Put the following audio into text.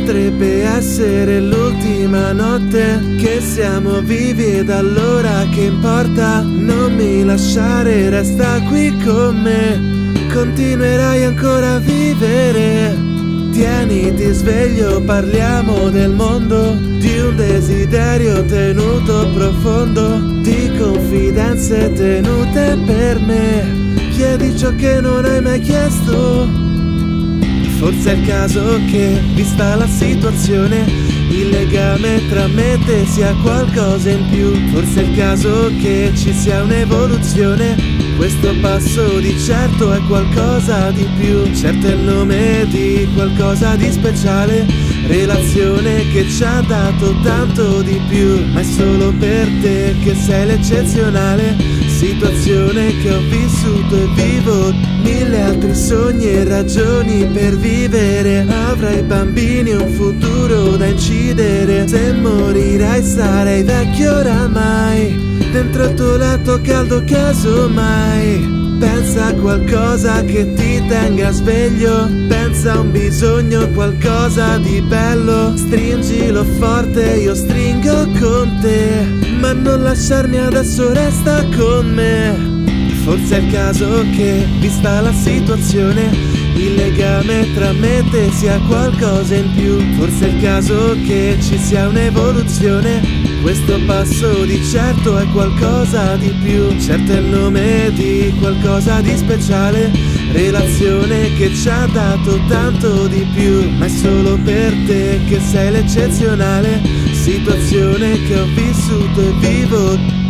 Potrebbe essere l'ultima notte che siamo vivi ed allora che importa? Non mi lasciare, resta qui con me, continuerai ancora a vivere. Tieniti sveglio, parliamo del mondo, di un desiderio tenuto profondo, di confidenze tenute per me. Chiedi ciò che non hai mai chiesto. Forse è il caso che, vista la situazione, il legame tra me e te sia qualcosa in più. Forse è il caso che ci sia un'evoluzione. Questo passo di certo è qualcosa di più. Certo è il nome di qualcosa di speciale, relazione che ci ha dato tanto di più. Ma è solo per te che sei l'eccezionale, situazione che ho vissuto e vivo. Mille altri sogni e ragioni per vivere. Avrai bambini e un futuro da incidere. Se morirai sarai vecchio oramai, dentro il tuo letto caldo casomai. Pensa a qualcosa che ti tenga sveglio, pensa a un bisogno, qualcosa di bello. Stringilo forte, io stringo con te, ma non lasciarmi adesso, resta con me. Forse è il caso che, vista la situazione, il legame tra me e te sia qualcosa in più. Forse è il caso che ci sia un'evoluzione. Questo passo di certo è qualcosa di più. Certo è il nome di qualcosa di speciale, relazione che ci ha dato tanto di più. Ma è solo per te che sei l'eccezionale, situazione che ho vissuto e vivo.